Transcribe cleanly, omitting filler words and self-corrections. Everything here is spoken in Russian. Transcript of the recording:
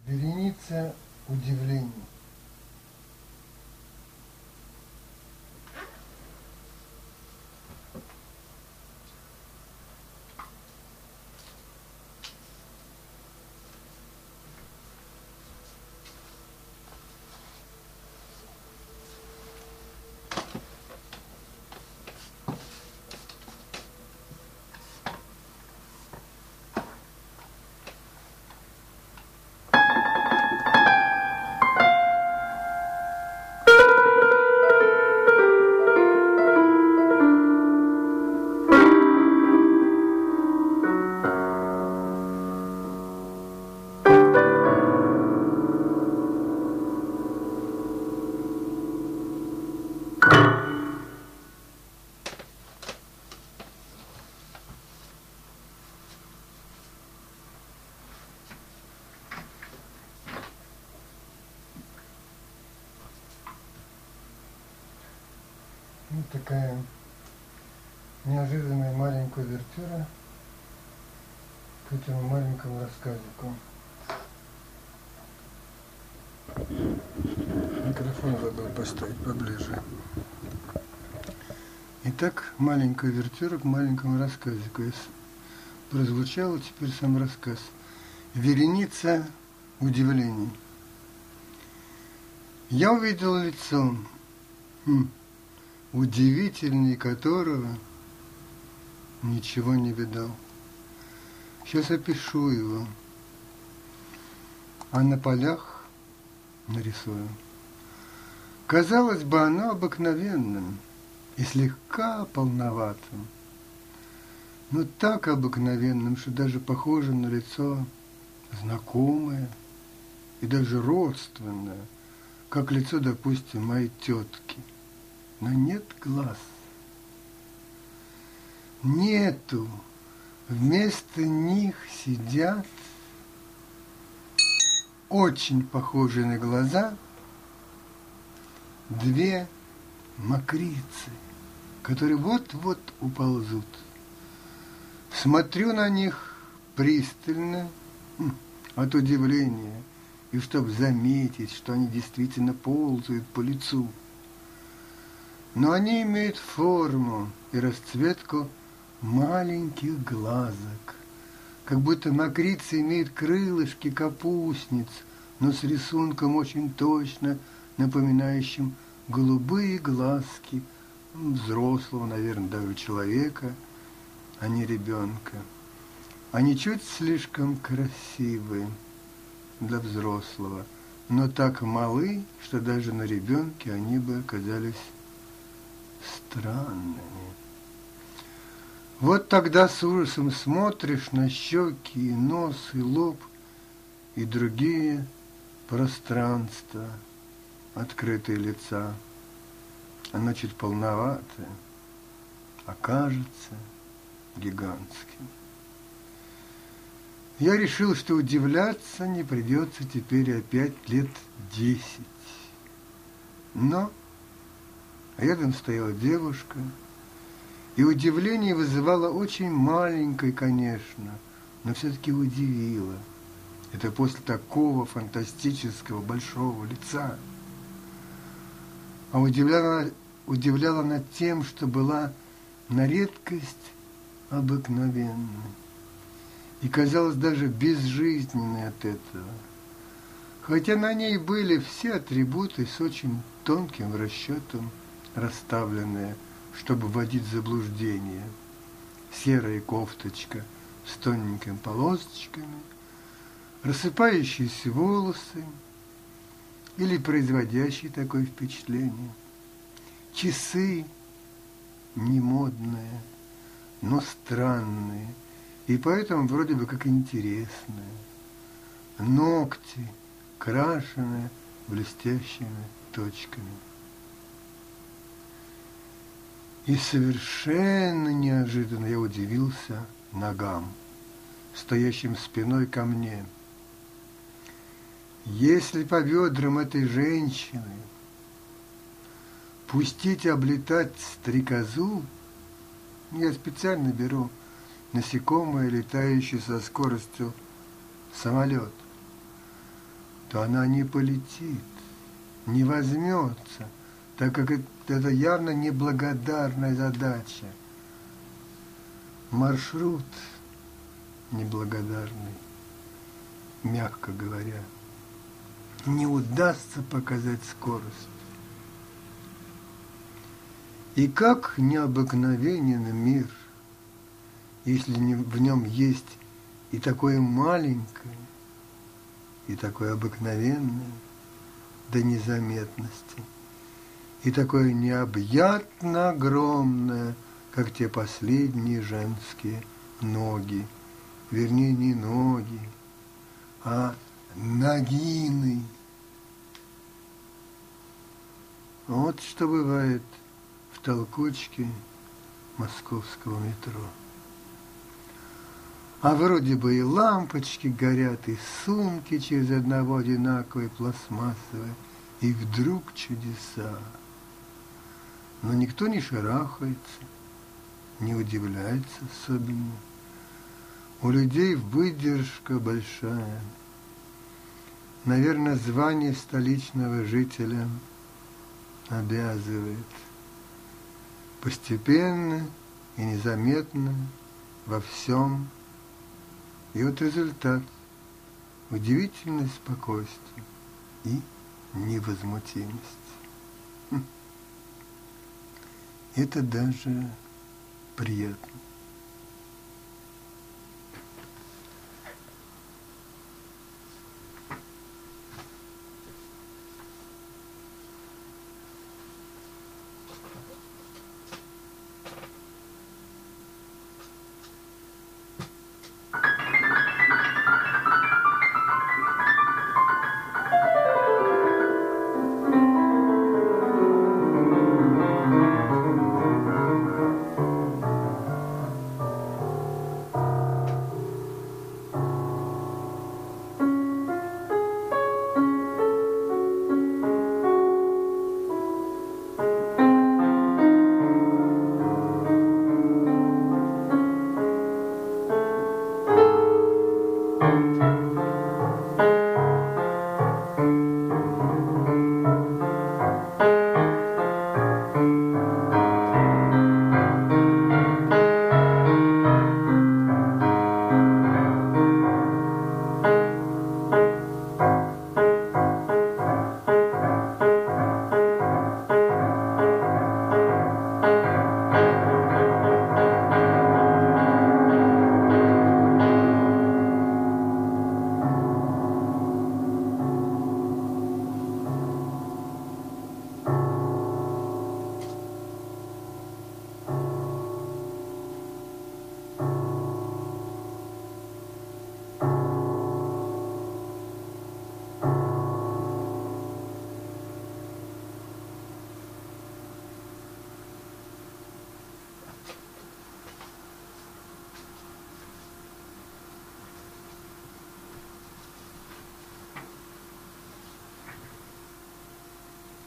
Вереница удивлений. Вот такая неожиданная маленькая увертюра к этому маленькому рассказику. Микрофон забыл поставить поближе. Итак, маленькая увертюра к маленькому рассказику. Прозвучал теперь сам рассказ. Вереница удивлений. Я увидел лицо, удивительнее которого ничего не видал. Сейчас опишу его, а на полях нарисую. Казалось бы, оно обыкновенным и слегка полноватым, но так обыкновенным, что даже похоже на лицо знакомое и даже родственное, как лицо, допустим, моей тетки. Но нет глаз. Нету. Вместо них сидят очень похожие на глаза две мокрицы, которые вот-вот уползут. Смотрю на них пристально от удивления, и чтобы заметить, что они действительно ползают по лицу. Но они имеют форму и расцветку маленьких глазок, как будто мокрицы имеют крылышки капустниц, но с рисунком очень точно напоминающим голубые глазки взрослого, наверное, даже человека, а не ребенка. Они чуть слишком красивые для взрослого, но так малы, что даже на ребенке они бы оказались странными. Вот тогда с ужасом смотришь на щеки, и нос, и лоб, и другие пространства, открытые лица. Оно чуть полноватое, а кажется гигантским. Я решил, что удивляться не придется теперь опять лет 10. Но рядом стояла девушка, и удивление вызывало очень маленькое, конечно, но все-таки удивило. Это после такого фантастического большого лица. А удивляла она тем, что была на редкость обыкновенной. И казалось даже безжизненной от этого. Хотя на ней были все атрибуты с очень тонким расчетом расставленные, чтобы вводить в заблуждение. Серая кофточка с тоненькими полосочками, рассыпающиеся волосы или производящие такое впечатление. Часы не модные, но странные, и поэтому вроде бы как интересные. Ногти, крашеные блестящими точками. И совершенно неожиданно я удивился ногам, стоящим спиной ко мне. Если по бедрам этой женщины пустить облетать стрекозу, я специально беру насекомое, летающее со скоростью самолет, то она не полетит, не возьмется, так как это явно неблагодарная задача. Маршрут неблагодарный, мягко говоря, не удастся показать скорость. И как необыкновенен мир, если в нем есть и такое маленькое, и такое обыкновенное до незаметности, и такое необъятно огромное, как те последние женские ноги, вернее, не ноги, а нагины. Вот что бывает в толкучке московского метро. А вроде бы и лампочки горят, и сумки через одного одинаковые пластмассовые, и вдруг чудеса. Но никто не шарахается, не удивляется особенно. У людей выдержка большая. Наверное, звание столичного жителя обязывает. Постепенно и незаметно во всем. И вот результат – удивительное спокойствие и невозмутимость. Это даже приятно.